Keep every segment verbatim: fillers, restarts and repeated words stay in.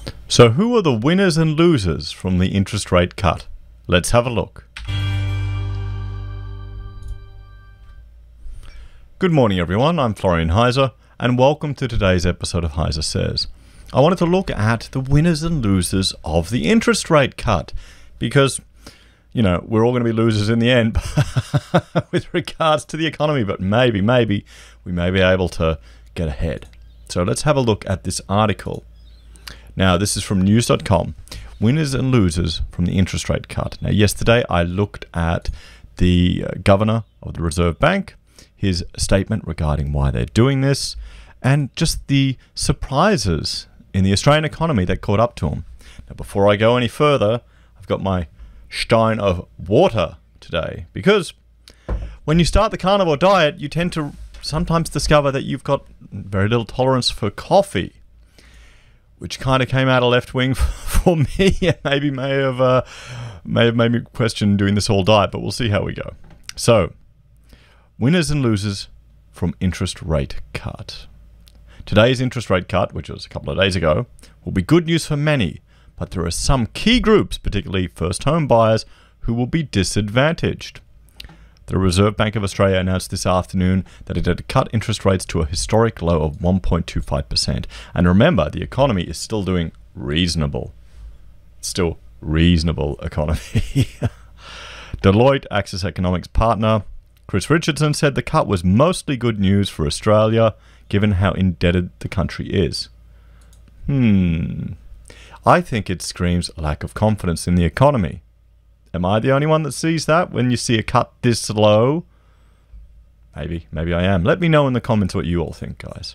So who are the winners and losers from the interest rate cut? Let's have a look. Good morning everyone, I'm Florian Heiser and welcome to today's episode of Heiser Says. I wanted to look at the winners and losers of the interest rate cut because, you know, we're all going to be losers in the end with regards to the economy, but maybe, maybe we may be able to get ahead. So let's have a look at this article. Now, this is from news dot com. Winners and losers from the interest rate cut. Now, yesterday I looked at the uh, governor of the Reserve Bank, his statement regarding why they're doing this, and just the surprises in the Australian economy that caught up to him. Now, before I go any further, I've got my stein of water today, because when you start the carnivore diet, you tend to sometimes discover that you've got very little tolerance for coffee, which kind of came out of left wing for me and maybe may have, uh, may have made me question doing this whole diet, but we'll see how we go. So, winners and losers from interest rate cut. Today's interest rate cut, which was a couple of days ago, will be good news for many, but there are some key groups, particularly first home buyers, who will be disadvantaged. The Reserve Bank of Australia announced this afternoon that it had cut interest rates to a historic low of one point two five percent. And remember, the economy is still doing reasonable. Still reasonable economy. Deloitte Access Economics partner Chris Richardson said the cut was mostly good news for Australia, given how indebted the country is. Hmm. I think it screams a lack of confidence in the economy. Am I the only one that sees that when you see a cut this low? Maybe, maybe I am. Let me know in the comments what you all think, guys.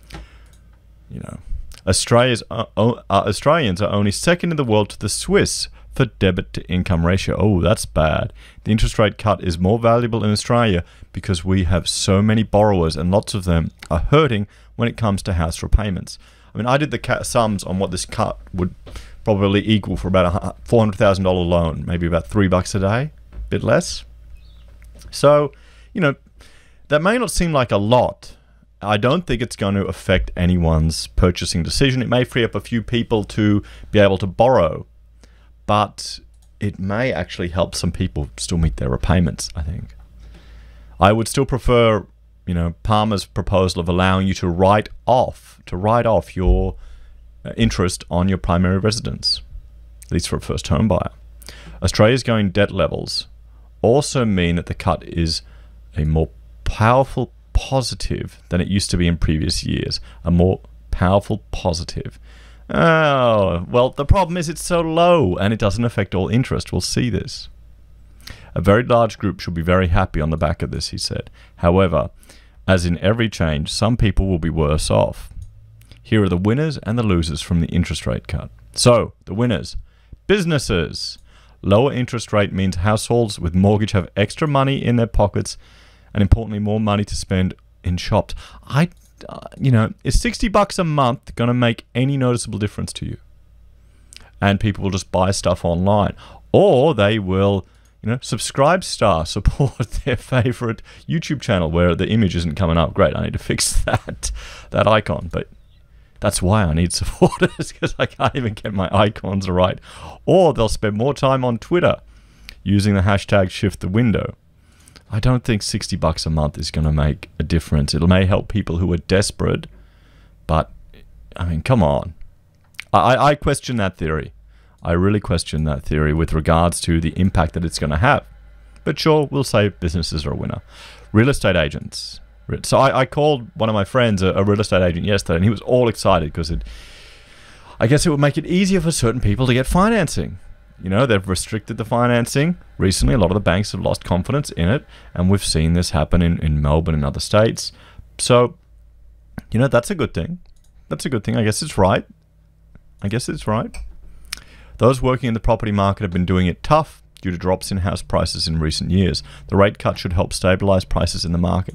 You know, Australia's uh, uh, Australians are only second in the world to the Swiss for debit to income ratio. Oh, that's bad. The interest rate cut is more valuable in Australia because we have so many borrowers and lots of them are hurting when it comes to house repayments. I mean, I did the sums on what this cut would probably equal for about a four hundred thousand dollar loan, maybe about three bucks a day, a bit less. So, you know, that may not seem like a lot. I don't think it's going to affect anyone's purchasing decision. It may free up a few people to be able to borrow, but it may actually help some people still meet their repayments, I think. I would still prefer, you know, Palmer's proposal of allowing you to write off, to write off your interest on your primary residence, at least for a first home buyer. Australia's going debt levels also mean that the cut is a more powerful positive than it used to be in previous years. A more powerful positive. Oh, well, the problem is it's so low and it doesn't affect all interest. We'll see this. A very large group should be very happy on the back of this, he said. However, as in every change, some people will be worse off. Here are the winners and the losers from the interest rate cut. So, the winners. Businesses. Lower interest rate means households with mortgage have extra money in their pockets and, importantly, more money to spend in shops. I, uh, you know, is sixty bucks a month going to make any noticeable difference to you? And people will just buy stuff online. Or they will, you know, subscribe star, support their favorite YouTube channel where the image isn't coming up. Great, I need to fix that, that icon. But that's why I need supporters, because I can't even get my icons right. Or they'll spend more time on Twitter using the hashtag shift the window. I don't think sixty bucks a month is going to make a difference. It may help people who are desperate, but I mean, come on. I, I question that theory. I really question that theory with regards to the impact that it's going to have. But sure, we'll say businesses are a winner. Real estate agents. So I, I called one of my friends, a, a real estate agent, yesterday, and he was all excited because it, I guess it would make it easier for certain people to get financing. You know, they've restricted the financing. Recently, a lot of the banks have lost confidence in it, and we've seen this happen in, in Melbourne and other states. So, you know, that's a good thing. That's a good thing. I guess it's right. I guess it's right. Those working in the property market have been doing it tough due to drops in house prices in recent years. The rate cut should help stabilize prices in the market.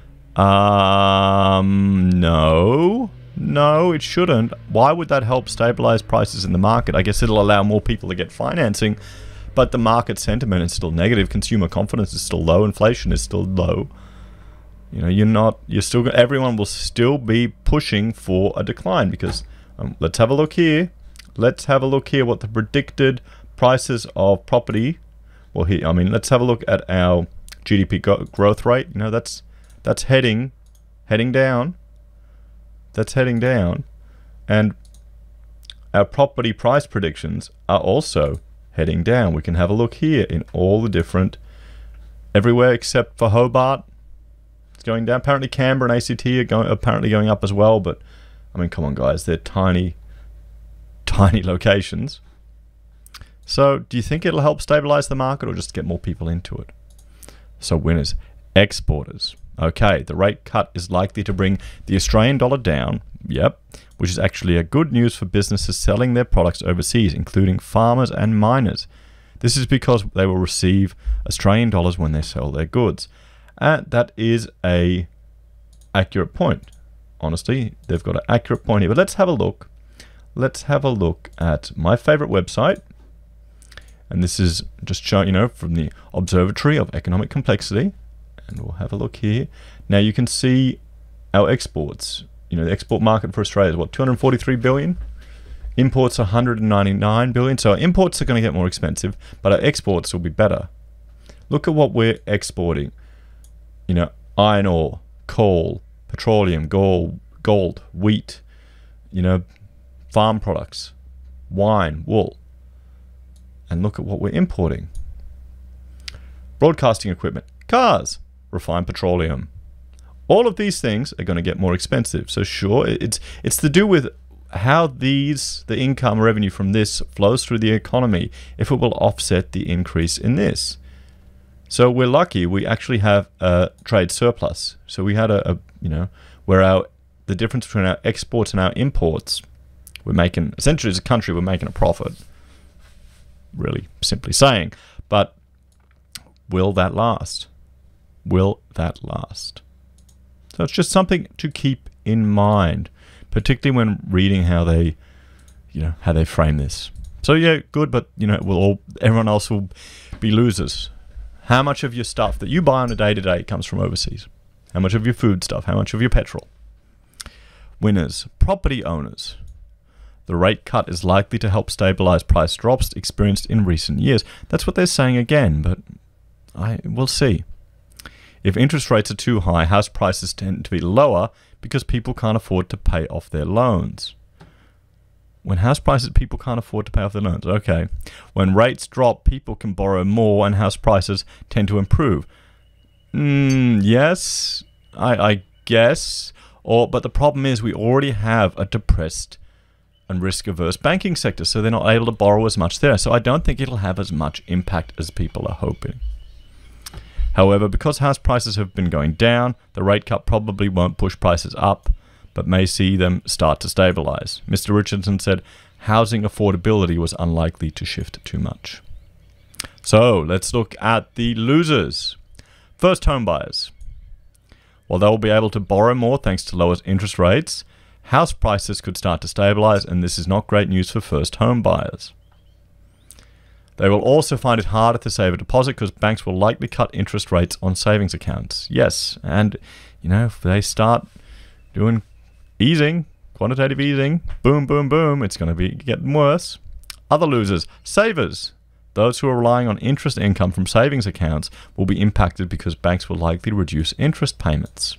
Um, no, no, it shouldn't. Why would that help stabilize prices in the market? I guess it'll allow more people to get financing, but the market sentiment is still negative. Consumer confidence is still low. Inflation is still low. You know, you're not, you're still, everyone will still be pushing for a decline because um, let's have a look here. let's have a look here what the predicted prices of property. Well, here, I mean, let's have a look at our G D P growth rate. You know, that's that's heading heading down. That's heading down, and our property price predictions are also heading down. We can have a look here in all the different, everywhere except for Hobart, it's going down. Apparently Canberra and A C T are going, apparently going up as well, but I mean, come on guys, they're tiny, tiny locations. So do you think it'll help stabilize the market or just get more people into it? So winners, exporters. Okay, the rate cut is likely to bring the Australian dollar down, yep, which is actually a good news for businesses selling their products overseas, including farmers and miners. This is because they will receive Australian dollars when they sell their goods. And that is a accurate point. Honestly, they've got an accurate point here. But let's have a look. Let's have a look at my favorite website. And this is just showing, you know, from the Observatory of Economic Complexity. And we'll have a look here. Now you can see our exports. You know, the export market for Australia is what, two hundred forty-three billion? Imports one hundred ninety-nine billion. So our imports are going to get more expensive, but our exports will be better. Look at what we're exporting. You know, iron ore, coal, petroleum, gold, gold, wheat, you know, farm products, wine, wool. And look at what we're importing. Broadcasting equipment, cars, refined petroleum. All of these things are going to get more expensive. So sure, it's it's to do with how these, the income revenue from this flows through the economy, if it will offset the increase in this. So we're lucky we actually have a trade surplus. So we had a, a you know, where our the difference between our exports and our imports, we're making, essentially as a country, we're making a profit. Really simply saying. But will that last? Will that last? So it's just something to keep in mind, particularly when reading how they, you know, how they frame this. So yeah, good, but you know, we'll all, everyone else will be losers. How much of your stuff that you buy on a day-to-day comes from overseas? How much of your food stuff? How much of your petrol? Winners, property owners. The rate cut is likely to help stabilize price drops experienced in recent years. That's what they're saying again, but I we'll see. If interest rates are too high, house prices tend to be lower because people can't afford to pay off their loans. When house prices, people can't afford to pay off their loans. Okay. When rates drop, people can borrow more and house prices tend to improve. Mm, yes, I, I guess. Or, but the problem is we already have a depressed and risk-averse banking sector, so they're not able to borrow as much there. So I don't think it'll have as much impact as people are hoping. However, because house prices have been going down, the rate cut probably won't push prices up, but may see them start to stabilize. Mister Richardson said housing affordability was unlikely to shift too much. So let's look at the losers. First home buyers. While they will be able to borrow more thanks to lower interest rates, house prices could start to stabilize, and this is not great news for first home buyers. They will also find it harder to save a deposit because banks will likely cut interest rates on savings accounts. Yes, and you know, if they start doing easing, quantitative easing, boom, boom, boom, it's going to be getting worse. Other losers, savers. Those who are relying on interest income from savings accounts will be impacted because banks will likely reduce interest payments.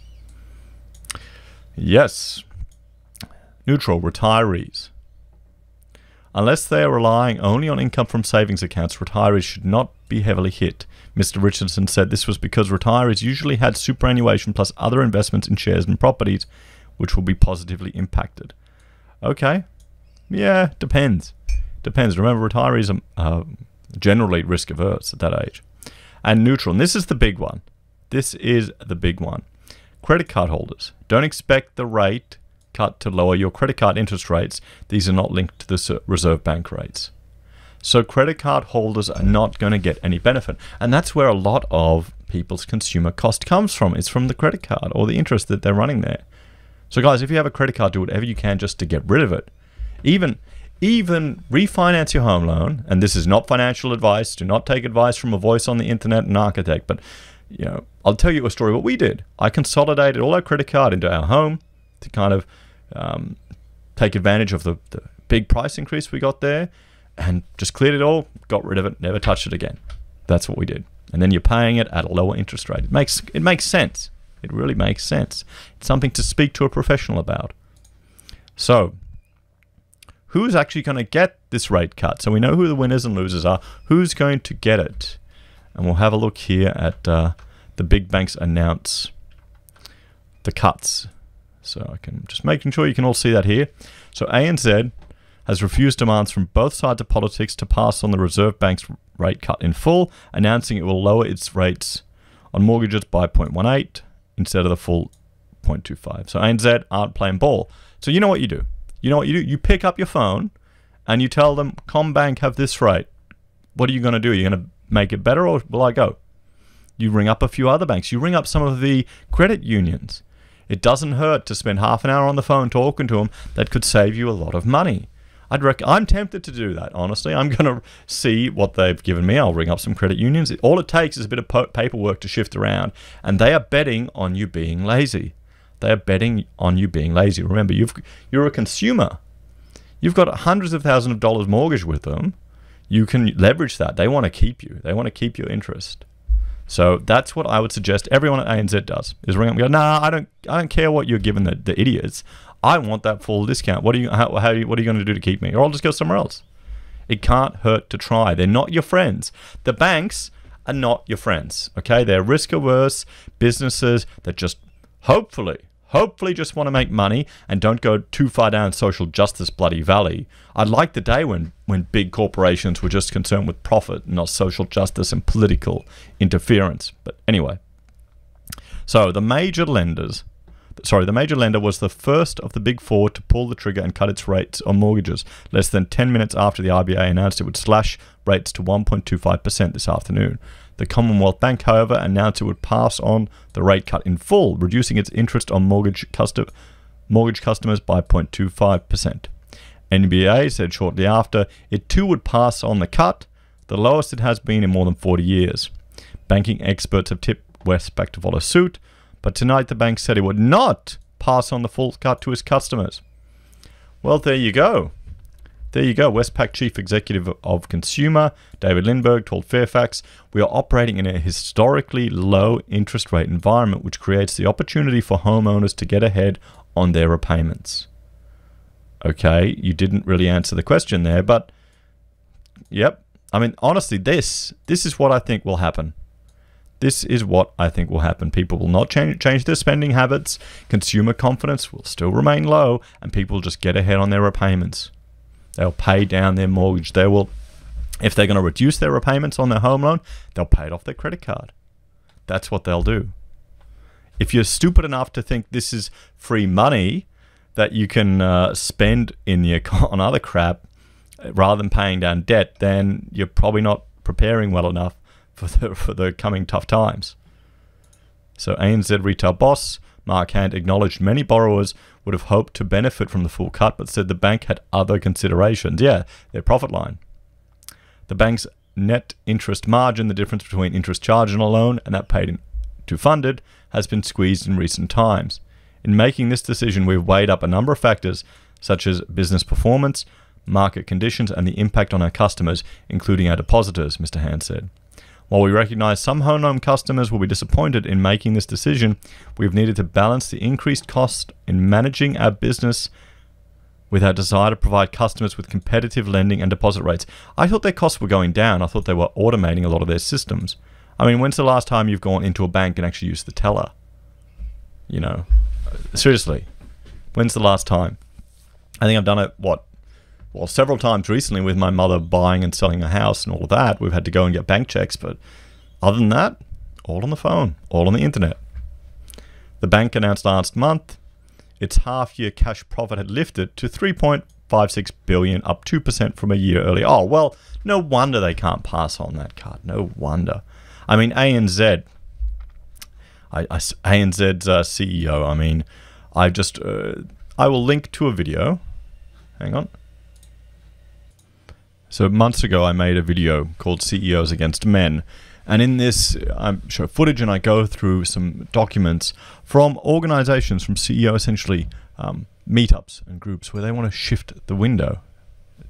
Yes. Neutral, retirees. Unless they are relying only on income from savings accounts, retirees should not be heavily hit. Mister Richardson said this was because retirees usually had superannuation plus other investments in shares and properties, which will be positively impacted. Okay. Yeah, depends. Depends. Remember, retirees are uh, generally risk averse at that age. And neutral. And this is the big one. This is the big one. Credit card holders. Don't expect the rate cut to lower your credit card interest rates. These are not linked to the Reserve Bank rates. So credit card holders are not going to get any benefit. And that's where a lot of people's consumer cost comes from. It's from the credit card or the interest that they're running there. So guys, if you have a credit card, do whatever you can just to get rid of it. Even, even refinance your home loan. And this is not financial advice. Do not take advice from a voice on the internet, an architect. But you know, I'll tell you a story what we did. I consolidated all our credit card into our home to kind of um, take advantage of the, the big price increase we got there, and just cleared it all, got rid of it, never touched it again. That's what we did. And then you're paying it at a lower interest rate. It makes it makes sense. It really makes sense. It's something to speak to a professional about. So, who's actually going to get this rate cut? So we know who the winners and losers are. Who's going to get it? And we'll have a look here at uh, the big banks announce the cuts. So I can just making sure you can all see that here. So A N Z has refused demands from both sides of politics to pass on the Reserve Bank's rate cut in full, announcing it will lower its rates on mortgages by zero point one eight instead of the full zero point two five. So A N Z aren't playing ball. So you know what you do. You know what you do? You pick up your phone and you tell them, CommBank have this rate. What are you going to do? Are you going to make it better, or will I go? You ring up a few other banks. You ring up some of the credit unions. It doesn't hurt to spend half an hour on the phone talking to them. That could save you a lot of money. I'd rec- I'm tempted to do that, honestly. I'm going to see what they've given me. I'll ring up some credit unions. All it takes is a bit of po- paperwork to shift around, and they are betting on you being lazy. They are betting on you being lazy. Remember, you've, you're a consumer. You've got hundreds of thousands of dollars mortgage with them. You can leverage that. They want to keep you. They want to keep your interest. So that's what I would suggest everyone at A N Z does, is ring up and go, nah, I don't I don't care what you're giving the, the idiots. I want that full discount. What are you how, how what are you going to do to keep me? Or I'll just go somewhere else. It can't hurt to try. They're not your friends. The banks are not your friends. Okay? They're risk-averse businesses that just hopefully Hopefully just want to make money and don't go too far down social justice bloody valley. I'd like the day when, when big corporations were just concerned with profit, not social justice and political interference. But anyway. So the major lenders, sorry, the major lender was the first of the big four to pull the trigger and cut its rates on mortgages, less than ten minutes after the R B A announced it would slash rates to one point two five percent this afternoon. The Commonwealth Bank, however, announced it would pass on the rate cut in full, reducing its interest on mortgage, custom, mortgage customers by zero point two five percent. N B A said shortly after it too would pass on the cut, the lowest it has been in more than forty years. Banking experts have tipped Westpac to follow suit, but tonight the bank said it would not pass on the full cut to its customers. Well, there you go. There you go. Westpac Chief Executive of Consumer, David Lindbergh, told Fairfax, we are operating in a historically low interest rate environment, which creates the opportunity for homeowners to get ahead on their repayments. Okay, you didn't really answer the question there, but yep. I mean, honestly, this, this is what I think will happen. This is what I think will happen. People will not change, change their spending habits. Consumer confidence will still remain low, and people will just get ahead on their repayments. They'll pay down their mortgage. They will, if they're going to reduce their repayments on their home loan, they'll pay it off their credit card. That's what they'll do. If you're stupid enough to think this is free money that you can uh, spend in your on other crap rather than paying down debt, then you're probably not preparing well enough for the, for the coming tough times. So A N Z retail boss Mark Hand acknowledged many borrowers would have hoped to benefit from the full cut, but said the bank had other considerations. Yeah, their profit line. The bank's net interest margin, the difference between interest charged on a loan and that paid in, to funded, has been squeezed in recent times. In making this decision, we've weighed up a number of factors, such as business performance, market conditions, and the impact on our customers, including our depositors, Mister Hand said. While we recognize some home loan customers will be disappointed in making this decision, we've needed to balance the increased cost in managing our business with our desire to provide customers with competitive lending and deposit rates. I thought their costs were going down. I thought they were automating a lot of their systems. I mean, when's the last time you've gone into a bank and actually used the teller? You know, seriously, when's the last time? I think I've done it, what, well, several times recently with my mother buying and selling a house and all of that. We've had to go and get bank checks, but other than that, all on the phone, all on the internet. The bank announced last month its half-year cash profit had lifted to three point five six billion dollars, up two percent from a year earlier. Oh, well, no wonder they can't pass on that cut. No wonder. I mean, A N Z, I, I, A N Z's uh, C E O, I mean, I've just, uh, I will link to a video. Hang on. So months ago, I made a video called C E Os Against Men. And in this, I show footage and I go through some documents from organizations, from C E O essentially, um, meetups and groups where they want to shift the window.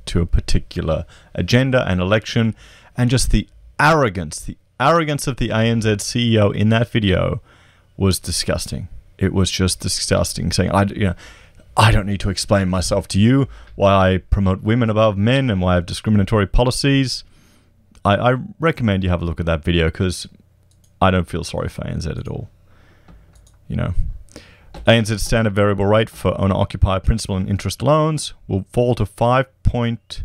to a particular agenda and election. And just the arrogance, the arrogance of the A N Z C E O in that video was disgusting. It was just disgusting, saying, I, you know, I don't need to explain myself to you, why I promote women above men and why I have discriminatory policies. I, I recommend you have a look at that video because I don't feel sorry for A N Z at all. You know, A N Z's standard variable rate for owner-occupier principal and interest loans will fall to five point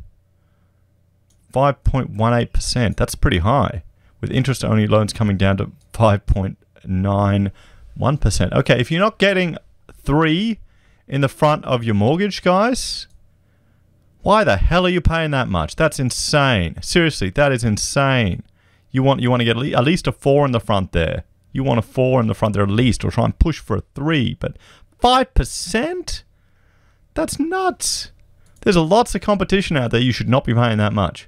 one eight percent. That's pretty high, with interest-only loans coming down to five point nine one percent. Okay, if you're not getting three in the front of your mortgage, guys, why the hell are you paying that much? That's insane. Seriously, that is insane. You want you want to get at least a four in the front there. You want a four in the front there at least, or try and push for a three. But five percent? That's nuts. There's lots of competition out there. You should not be paying that much.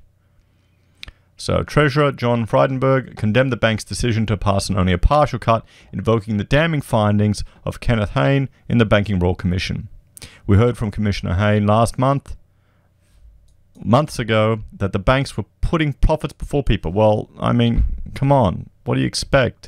So, Treasurer John Frydenberg condemned the bank's decision to pass on only a partial cut, invoking the damning findings of Kenneth Hayne in the Banking Royal Commission. We heard from Commissioner Hayne last month, months ago, that the banks were putting profits before people. Well, I mean, come on. What do you expect?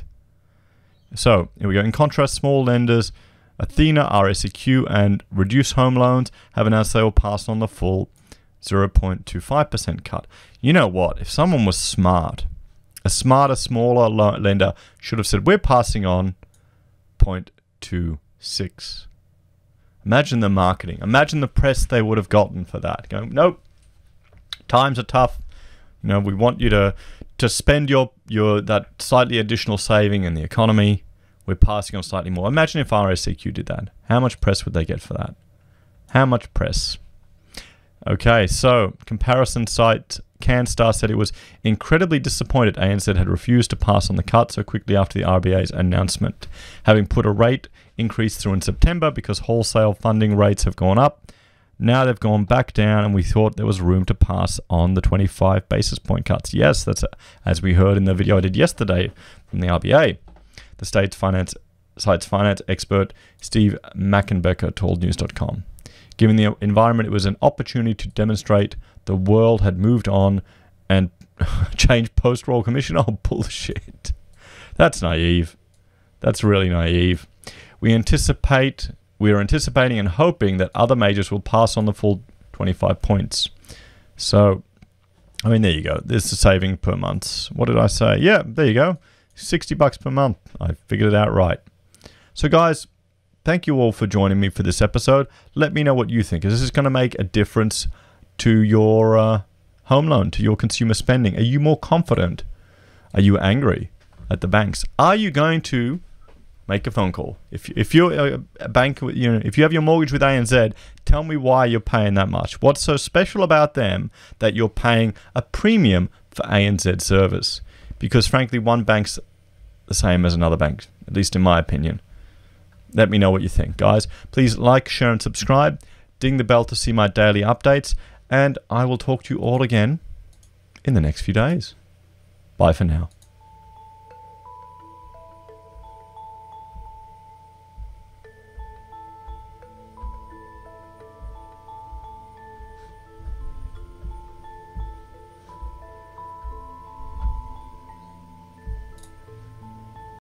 So, here we go. In contrast, small lenders, Athena, R S E Q, and Reduce Home Loans have announced they will pass on the full zero point two five percent cut. You know what? If someone was smart, a smarter, smaller lender should have said, we're passing on zero point two six. Imagine the marketing. Imagine the press they would have gotten for that. Going, nope, times are tough. You know, we want you to to spend your your that slightly additional saving in the economy. We're passing on slightly more. Imagine if R S E Q did that. How much press would they get for that? How much press? Okay, so comparison site CanStar said it was incredibly disappointed A N Z had refused to pass on the cut so quickly after the R B A's announcement, having put a rate increase through in September because wholesale funding rates have gone up. Now they've gone back down, and we thought there was room to pass on the twenty-five basis point cuts. Yes, that's a, as we heard in the video I did yesterday from the R B A. The state's finance site's finance expert Steve Mackenbecker told news dot com. Given the environment, it was an opportunity to demonstrate the world had moved on and changed post-Royal Commission. Oh, bullshit. That's naive. That's really naive. We anticipate, we are anticipating and hoping that other majors will pass on the full twenty-five points. So, I mean, there you go. There's the saving per month. What did I say? Yeah, there you go. sixty bucks per month. I figured it out right. So, guys, thank you all for joining me for this episode. Let me know what you think. Is this going to make a difference to your uh, home loan, to your consumer spending? Are you more confident? Are you angry at the banks? Are you going to make a phone call? If if you're a, a bank, you know, if you have your mortgage with A N Z, tell me why you're paying that much. What's so special about them that you're paying a premium for A N Z service? Because frankly, one bank's the same as another bank, at least in my opinion. Let me know what you think, guys. Please like, share, and subscribe. Ding the bell to see my daily updates. And I will talk to you all again in the next few days. Bye for now.